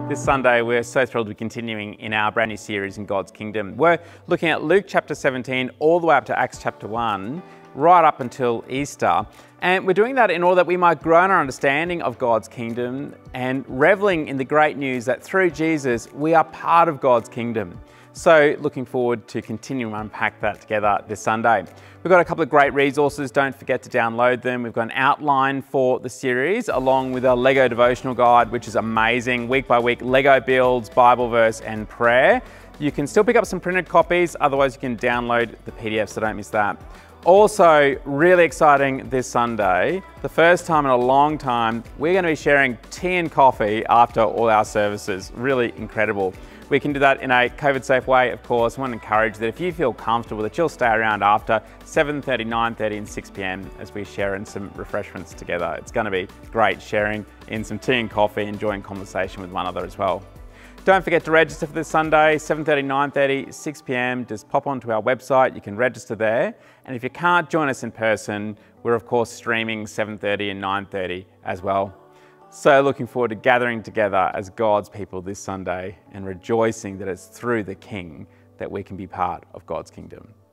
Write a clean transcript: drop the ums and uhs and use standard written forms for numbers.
This Sunday, we're so thrilled to be continuing in our brand new series in God's Kingdom. We're looking at Luke chapter 17 all the way up to Acts chapter 1, right up until Easter. And we're doing that in order that we might grow in our understanding of God's kingdom and reveling in the great news that through Jesus, we are part of God's kingdom. So looking forward to continuing to unpack that together this Sunday. We've got a couple of great resources. Don't forget to download them. We've got an outline for the series along with a Lego devotional guide, which is amazing. Week by week, Lego builds, Bible verse and prayer. You can still pick up some printed copies. Otherwise, you can download the PDF, so don't miss that. Also, really exciting this Sunday, the first time in a long time, we're going to be sharing tea and coffee after all our services. Really incredible. We can do that in a COVID-safe way, of course. I want to encourage that if you feel comfortable that you'll stay around after 7:30, 9:30 and 6 p.m. as we share in some refreshments together. It's going to be great sharing in some tea and coffee, enjoying conversation with one another as well. Don't forget to register for this Sunday, 7:30, 9:30, 6 p.m. Just pop onto our website. You can register there. And if you can't join us in person, we're of course streaming 7:30 and 9:30 as well. So looking forward to gathering together as God's people this Sunday and rejoicing that it's through the King that we can be part of God's kingdom.